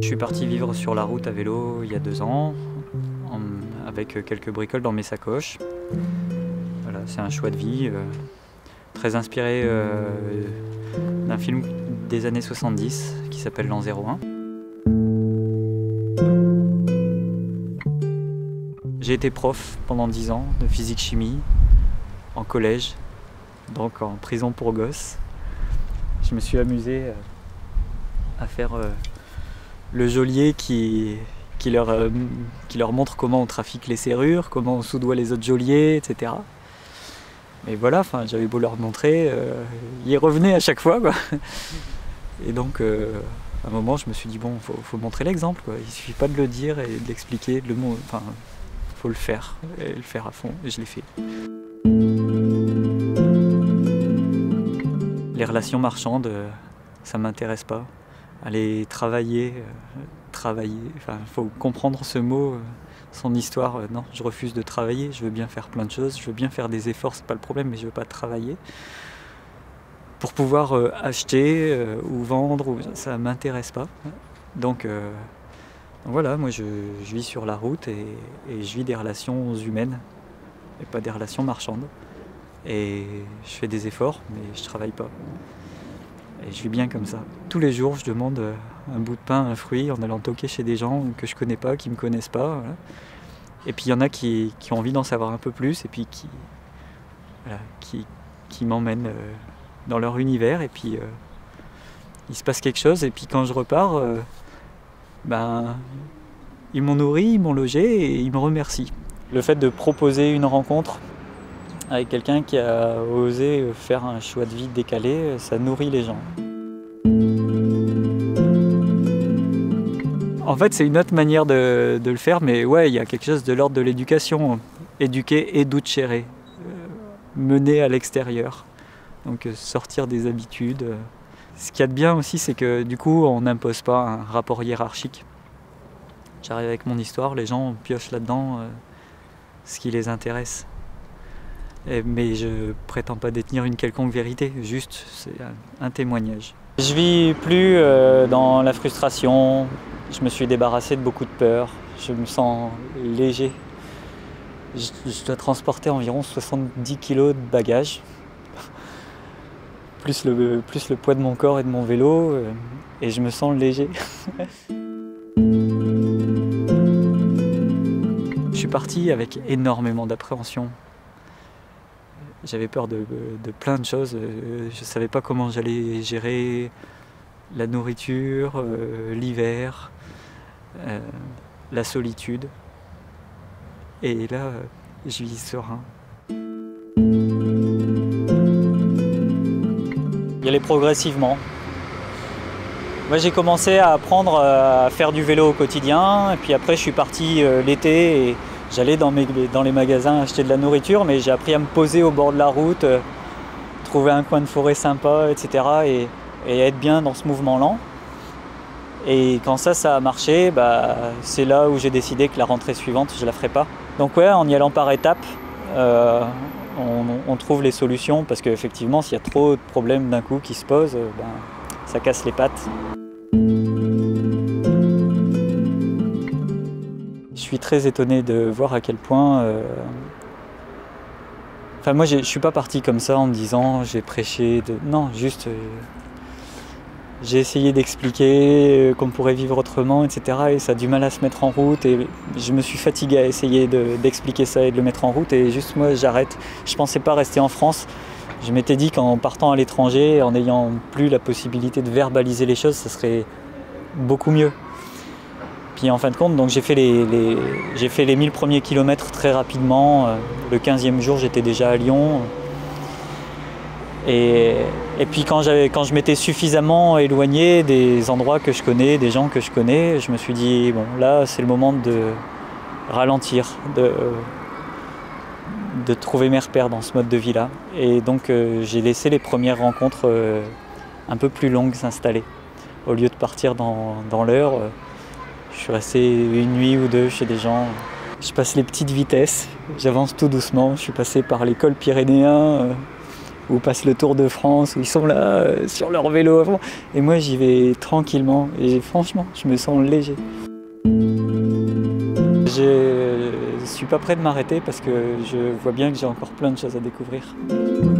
suis parti vivre sur la route à vélo il y a 2 ans, avec quelques bricoles dans mes sacoches. Voilà, c'est un choix de vie, très inspiré d'un film des années 70 qui s'appelle L'An 01. J'ai été prof pendant 10 ans de physique-chimie en collège, donc en prison pour gosses. Je me suis amusé à faire le geôlier qui leur montre comment on trafique les serrures, comment on soudoie les autres geôliers, etc. Mais voilà, j'avais beau leur montrer, ils revenaient à chaque fois, quoi. Et donc, à un moment, je me suis dit, bon, faut montrer l'exemple, quoi. Il suffit pas de le dire et de l'expliquer, faut le faire, et le faire à fond, et je l'ai fait. Les relations marchandes, ça m'intéresse pas. Aller travailler, faut comprendre ce mot, son histoire. Non, je refuse de travailler, je veux bien faire plein de choses, je veux bien faire des efforts, c'est pas le problème, mais je veux pas travailler. Pour pouvoir acheter ou vendre, ça m'intéresse pas. Donc voilà, moi je vis sur la route et je vis des relations humaines et pas des relations marchandes. Et je fais des efforts, mais je travaille pas. Et je vis bien comme ça. Tous les jours, je demande un bout de pain, un fruit, en allant toquer chez des gens que je connais pas, qui me connaissent pas. Voilà. Et puis il y en a qui ont envie d'en savoir un peu plus et puis qui m'emmènent dans leur univers. Et puis il se passe quelque chose. Et puis quand je repars, ils m'ont nourri, ils m'ont logé et ils me remercient. Le fait de proposer une rencontre avec quelqu'un qui a osé faire un choix de vie décalé, ça nourrit les gens. En fait, c'est une autre manière de le faire, mais ouais, il y a quelque chose de l'ordre de l'éducation. Éduquer et ducere, mener à l'extérieur. Donc sortir des habitudes. Ce qu'il y a de bien aussi, c'est que du coup, on n'impose pas un rapport hiérarchique. J'arrive avec mon histoire, les gens piochent là-dedans ce qui les intéresse. Mais je prétends pas détenir une quelconque vérité, juste c'est un témoignage. Je vis plus dans la frustration, je me suis débarrassé de beaucoup de peurs, je me sens léger. Je dois transporter environ 70 kg de bagages, plus le poids de mon corps et de mon vélo, et je me sens léger. Je suis parti avec énormément d'appréhension. J'avais peur de plein de choses, je ne savais pas comment j'allais gérer la nourriture, l'hiver, la solitude. Et là, je vis serein. Y aller progressivement. Moi, j'ai commencé à apprendre à faire du vélo au quotidien, et puis après je suis parti l'été. J'allais dans les magasins acheter de la nourriture, mais j'ai appris à me poser au bord de la route, trouver un coin de forêt sympa, etc. et être bien dans ce mouvement lent. Et quand ça a marché, c'est là où j'ai décidé que la rentrée suivante, je la ferai pas. Donc ouais, en y allant par étapes, on trouve les solutions, parce qu'effectivement, s'il y a trop de problèmes d'un coup qui se posent, ça casse les pattes. Je suis très étonné de voir à quel point... moi, je ne suis pas parti comme ça en me disant j'ai prêché... Non, juste... j'ai essayé d'expliquer qu'on pourrait vivre autrement, etc. Et ça a du mal à se mettre en route. Et je me suis fatigué à essayer d'expliquer ça et de le mettre en route. Et juste, moi, j'arrête. Je ne pensais pas rester en France. Je m'étais dit qu'en partant à l'étranger, en n'ayant plus la possibilité de verbaliser les choses, ça serait beaucoup mieux. Puis en fin de compte, donc j'ai fait les 1000 premiers kilomètres très rapidement. Le 15e jour, j'étais déjà à Lyon. Et puis quand je m'étais suffisamment éloigné des endroits que je connais, des gens que je connais, je me suis dit, bon, là, c'est le moment de ralentir, de trouver mes repères dans ce mode de vie-là. Et donc j'ai laissé les premières rencontres un peu plus longues s'installer. Au lieu de partir dans l'heure, je suis resté une nuit ou deux chez des gens. Je passe les petites vitesses, j'avance tout doucement. Je suis passé par les cols pyrénéens, où passent le Tour de France, où ils sont là sur leur vélo avant. Et moi j'y vais tranquillement et franchement je me sens léger. Je suis pas prêt de m'arrêter parce que je vois bien que j'ai encore plein de choses à découvrir.